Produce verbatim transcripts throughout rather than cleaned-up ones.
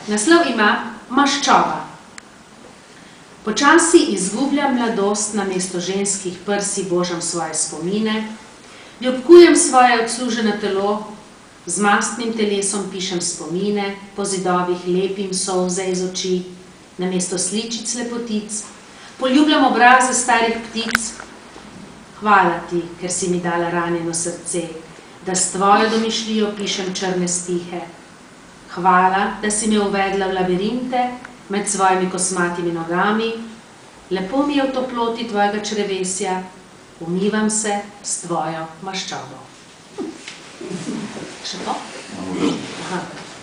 Naslov ima Maščoba. Počasi izgubljam mladost, namesto ženskih prsi božam svoje spomine, ljubkujem svoje odsluženo telo, z mastnim telesom pišem spomine, po zidovih lepim solze iz oči, namesto sličic lepotic, poljubljam obraze starih ptic. Hvala ti, ker si mi dala ranjeno srce, da s tvojo domišljijo pišem črne stihe. Hvala, da si me uvedla v labirinte med svojimi kosmatimi nogami, lepo mi je v toploti tvojega črevesja, umivam se s tvojo maščobo. Še to? Aha.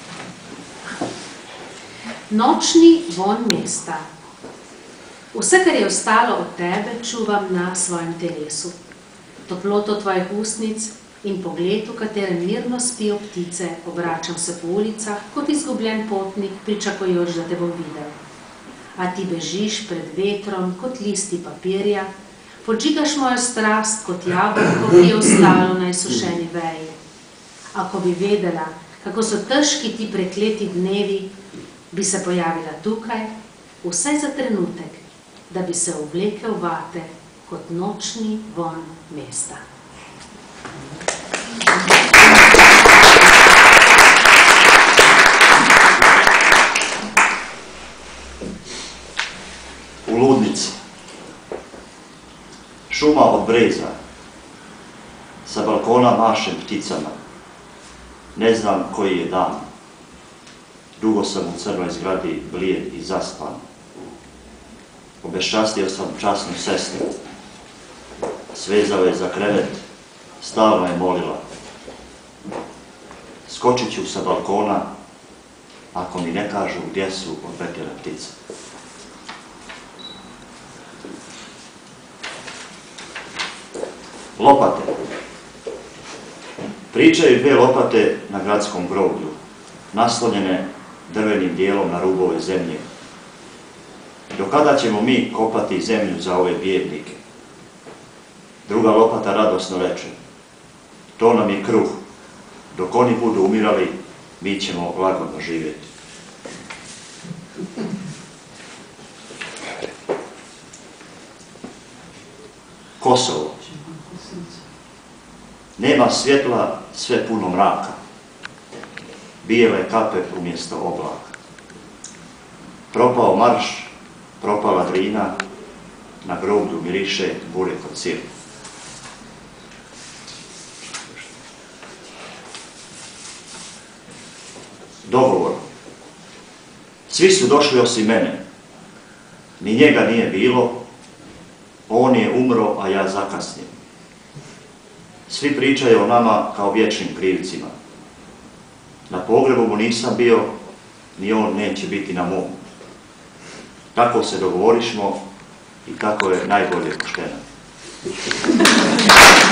Nočni vonj mesta. Vse, kar je ostalo od tebe, čuvam na svojem telesu. Toploto tvojih ustnic in pogled, v katerem mirno spijo ptice, obračam se po ulicah, kot izgubljen potnik, pričakujoč, da te bom videl. A ti bežiš pred vetrom, kot listi papirja, podžigaš mojo strast, kot jabolko, ki je ostalo na izsušeni veji. Ako bi vedela, kako so težki ti prekleti dnevi, bi se pojavila tukaj, vsaj za trenutek, da bi se oblekel vate, kot nočni vonj mesta. U ludnici. Šuma od breza. Sa balkona mašem pticama. Ne znam koji je dan. Dugo sam u crnoj zgradi blijed i zaspan. Obeščastio sam časnu sestru. Svezao je za krevet, stalno je molila. Skočit ću sa balkona, ako mi ne kažu gdje su odletjele ptice. Lopate. Pričaju dvije lopate na gradskom groblju, naslonjene drvenim dijelom na rubove zemlje. Do kada ćemo mi kopati zemlju za ove bijednike? Druga lopata radosno reče, to nam je kruh. Dok oni budu umirali, mi ćemo lagodno živjeti. Kosovo. Nema svjetla, sve puno mraka. Bijele kape umjesto oblaka. Propao marš, propala drina, na groblju miriše burek od sira. Dogovor. Svi su došli osim mene. Ni njega nije bilo, on je umro, a ja zakasnim. Svi pričaju o nama kao vječnim krivcima. Na pogrebu mu nisam bio, ni on neće biti na mom. Tako se dogovorišmo i tako je najbolje pošteno.